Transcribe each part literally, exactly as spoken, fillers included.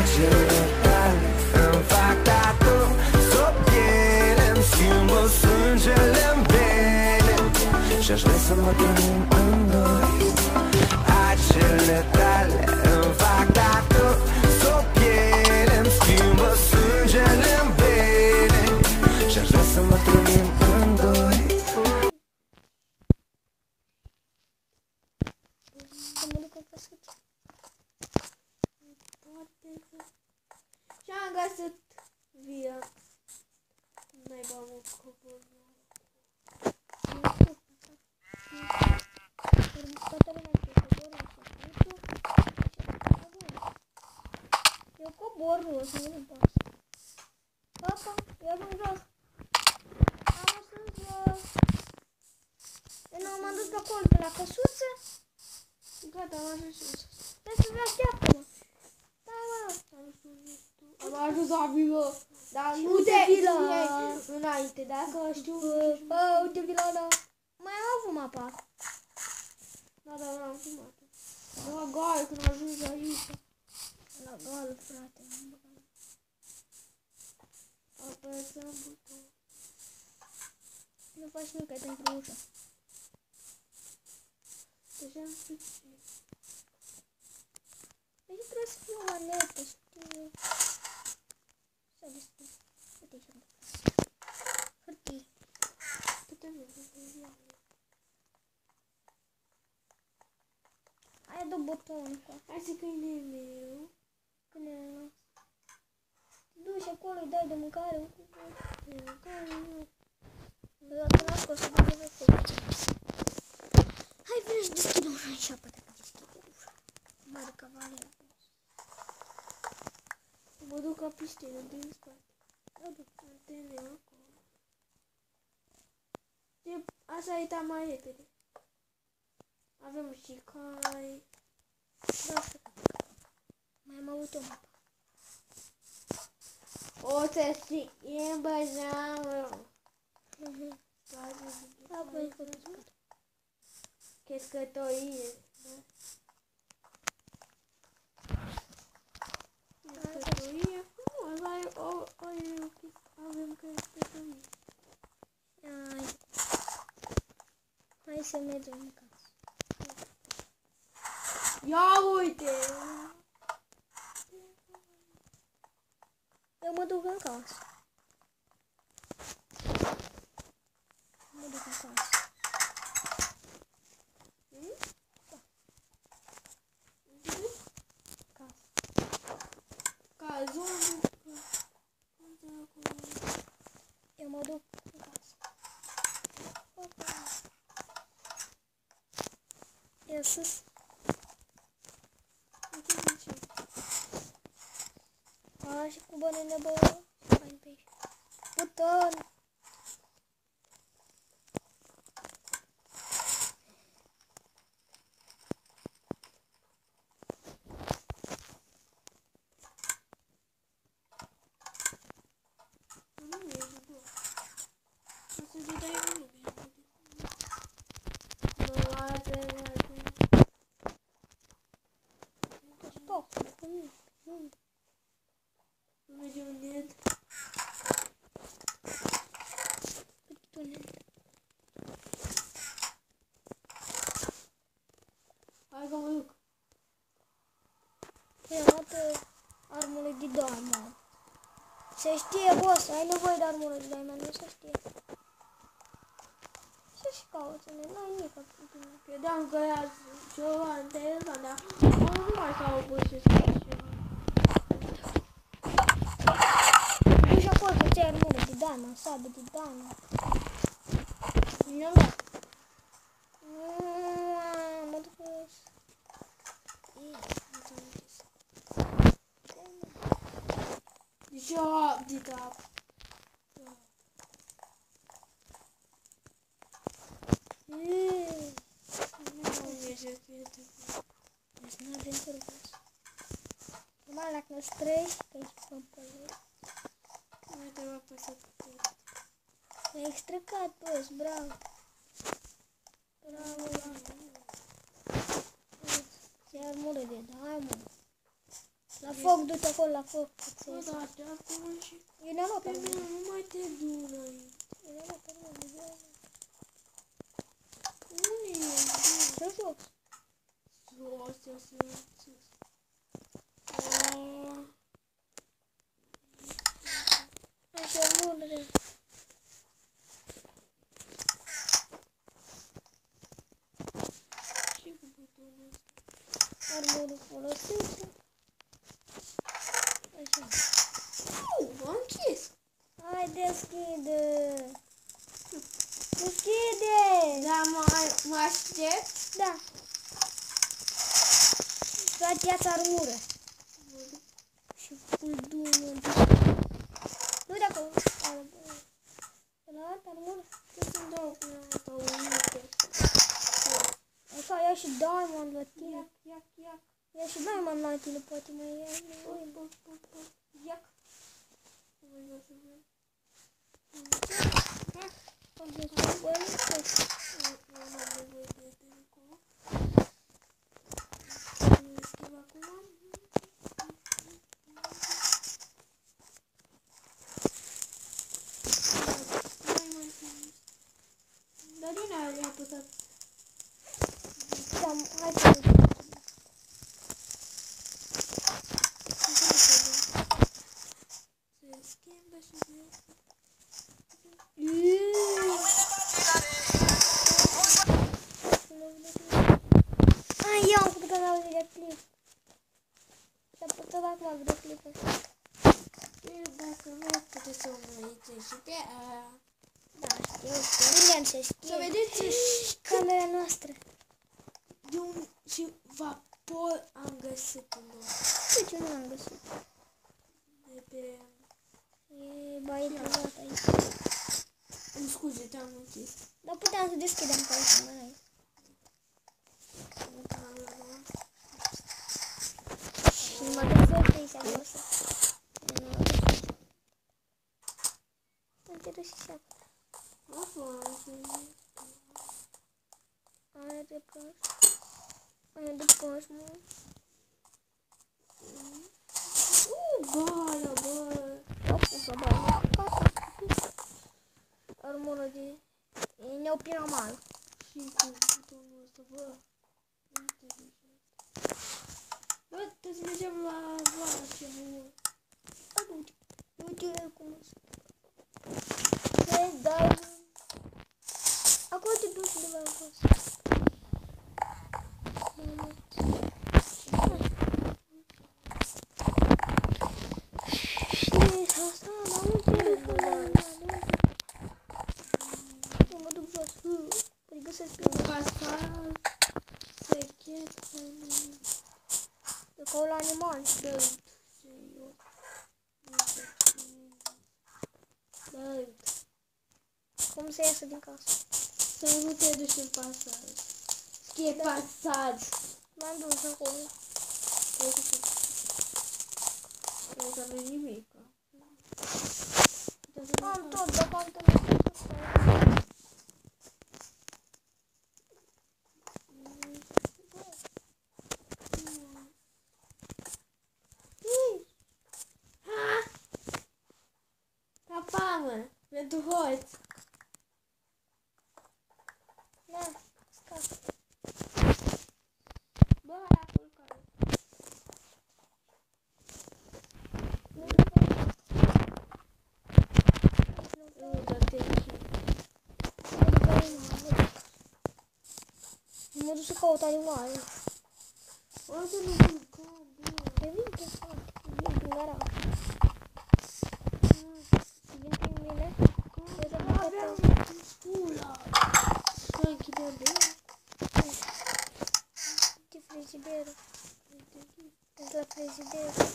Acele tale îmi fac tatu, sub piele îmi schimbă sângele-n vene și-aș vrea să mă trăim în doi. Acele tale îmi fac tatu, sub piele îmi schimbă sângele-n vene și-aș vrea să mă trăim în doi. Și-am găsit via. N-ai bă, mă, cobor. Eu cobor jos, nu pas. Papa, eu ajung jos. Am ajuns jos. Eu nu m-am dus pe acolo, pe la căsuță. Gata, am ajuns jos. Trebuie să vezi așteaptă-mă. Da, mă. Am ajuns la vilă. Dar nu Uite te vila. iei înainte, dacă știu. Bă, uite vila ăla. Mai am avut mapa. Da, da, da, am filmat. La goală, când am ajuns aici. La goală, frate. Apăsăm buton. Nu faci nimic, ai pentru ușă. Deja am sfârșit. Deci trebuie să fie o manetă, știi? Să destul. Uite ce-am făcut. Hârtii. Câte vezi? Aia dă butonul cu Hai să câine meu. când e... Te duci acolo, îi dai de mâncare. De mâncare, nu. Dacă n-a scos să băgă de făcut. Hai, vine și deschide ușa așa, poate că deschide ușa. Mare cavaler. Mă duc ca pistină din spate. Eu duc. Antene acolo. E, așa e ta mai repede. Avem și cai. Da, să mai am avut o mapă. O să schimbă geamul. Da, băi, că nu scot. Crescătorie. Crescătorie. Nu, avem o, o, avem crescătorie. Hai. Hai să mergem în casă. Ia uite! Eu mă duc în casă. Mă duc în casă. Hmm? Casă. Cazonul. Eu mă duc în casă. Opa. E sus. A, și cu bănele, bă. Hai pe aici. Buton. Nu e bun. O să te dai unul. Nu are, nu are. Stop. Nu. Nu. Nu merge un net. Tunel. Hai că mă duc. Păi am luat armură de diamond. Se știe, boss, ai nevoie de armură de diamond, nu se știe. Ce-și cauți? N-ai nimic. Credeam că era ceva în telefon, dar nu mai s-au pus și să Duci acolo să ți-ai armură de diamond, sabă de diamond. mi-am dat. Mă duc pe... Deja, dita. Nu merge, prieten. Deci nu avem curvas. Numai la că trei, că ești pe pălări. Nu te va păsa pe Mi-ai extricat, boss, bravo. Bravo, bravo. Ți-ai armură de diamond. La foc, du-te acolo, la foc. Bă, da, de acum și... Eu ne-am luat pe Pe mine. mine nu mai te du înainte. Eu ne-am luat pe mine. Unde e? Să jos. Sus, sus, sus, sus. Oh. Așa, mure. Ce cu butonul ăsta? Armurul folosit. Așa. Au, m-am închis. Hai, deschide. Deschide. Da, mă, mă aștept? Da. Dați-ați armură. Și pâldunul. Nu de acolo. La armură. Ce să-mi dau până asta o mică? Așa, ia și diamond la tine. Iac, iac, iac. Ia și diamond la tine, poate mai ia. Pop, pop, pop, pop. Iac. Nu mai vreau să văd. Am zis, bă, nu știu. Nu am nevoie de telecom. Nu schimb acum. Mai mai frumos. Dar din aia le-a apăsat. Da, hai să vedem. Se schimbă și vezi. Ai, eu am făcut canalul de clip. S-a putut acum videoclipul. Dacă nu puteți să mă uitați și pe aia. Da, știu, știu. Să știu. Să vedeți Camera noastră. de un și vapor am găsit un loc. De ce nu l-am găsit? De pe... E baie privat aici. Îmi scuze, te-am închis. Dar puteam să deschidem ca aici, mai. Și mă duc să te se agosă. Uite, și se apă. Nu foarte. Aia de proști. Aia de proști, mă. Uh, bală, bă. Eu pus o bală. Armură de... E neopiramal. Și cu butonul ăsta, bă. Uite, deja. Bă, trebuie să mergem la vara ce mult. Uite, uite cum sunt. Vezi, dar... Acolo te duci undeva acasă. Și asta, la uite, eu mă duc jos. Păi găsesc pe mine. Pascal, sechet, De acolo la animal. dă și eu. Dă Cum să iasă din casă? să nu te duci în pasaj. Scrie pasaj. M-am dus acolo. Uite ce. Nu să nu nimic. Am tot, dar am întâlnit tot asta. Ha! Papa, mă, pentru hoț. Da, scap. Bă, hai acolo care. Nu, dar te Mă duc să caut animale. o să nu mâncăm, bă. Te vin pe spate, vin prin garaj. Să vin prin mine. Să te fac Aveam pula. Să închidem de de frigiderul. De la frigiderul.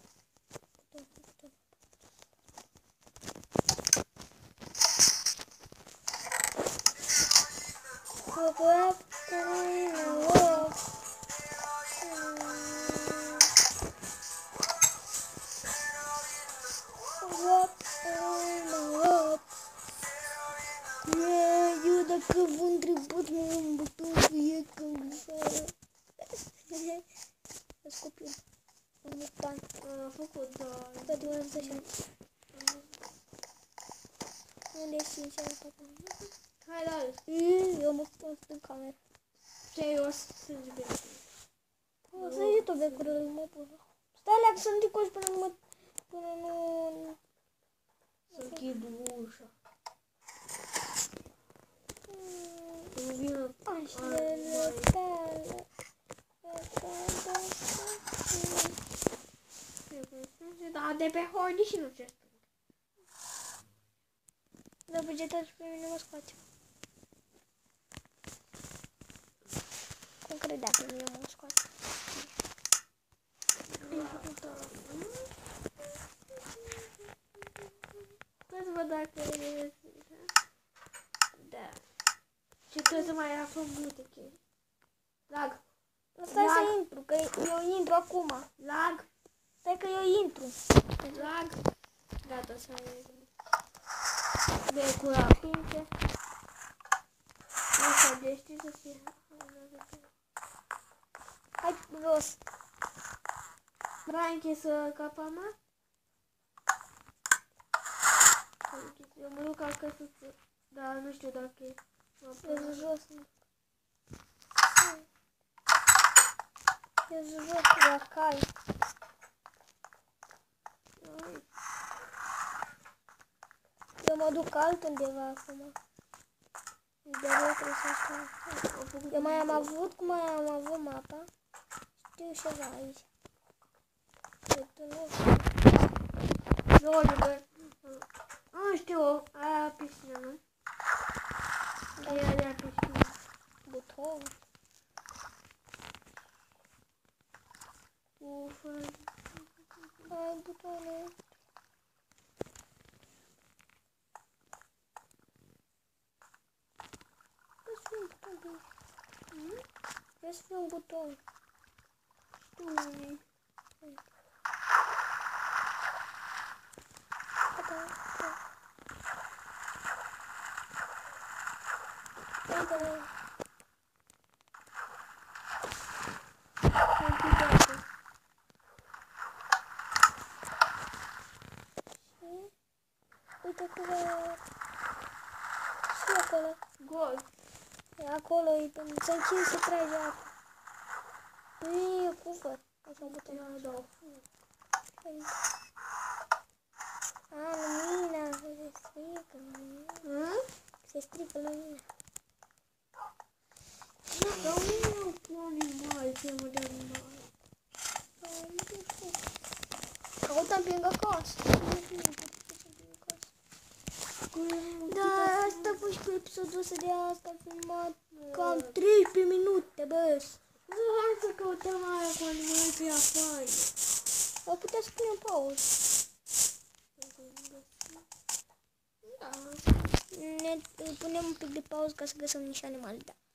Hop, hop, hop. Hop, hop. Eu dacă vă întrebați, mă îmbătăm că e căngășoară. Scopiu. Un mutant. făcut, da. Tot eu am așa. Unde e sincer, papa? Hai, Darius. Eu mă spun în cameră. Serios, sânge bine. O să iei tot becurile, mă pun. Stai leac să nu te coși până nu... Până nu... Să închid ușa. Îmi vină... Aștele tale. Da, de pe horni și nu ce spune. Dar bugetul și pe mine mă scoate. Cum credea că mine mă scoate? Vreau să văd dacă e... Da. Și trebuie să mai aflăm multe chestii. Lag. Stai Lag. să intru, că eu intru acum. Lag. Stai că eu intru. Lag. Gata, să ai... Becul aprinse. Așa, deci știi să fie... Hai jos. Vreau închisă capa mea? Eu mă duc acasă să... Dar nu știu dacă e... Eu jos. Eu jos la cai. Eu mă duc altundeva acum. Dar eu trebuie să știu. Eu mai am avut, cum mai am avut mapa. Știu ceva aici. Că tu nu știu. Zone, bă. Nu știu, aia piscină, nu? Aia de piscină. Buton. Uf, Ai butoane. Vreau să fie un buton. știu. Uite că și acolo. Gol. E acolo, e să închid să tragi apă. Nu e cufăr. Așa buton. Eu dau. A, lumina, se strică lumina. Se strică lumina. Dar nu e cu animal, temă de animal. Căutăm pe lângă acasă. Da, asta a fost cu episodul ăsta de asta, am filmat cam treisprezece minute, bă. Hai să căutăm aia cu animal pe afară. O putea să punem pauză. Da. Ne punem un pic de pauză ca să găsim niște animale, da.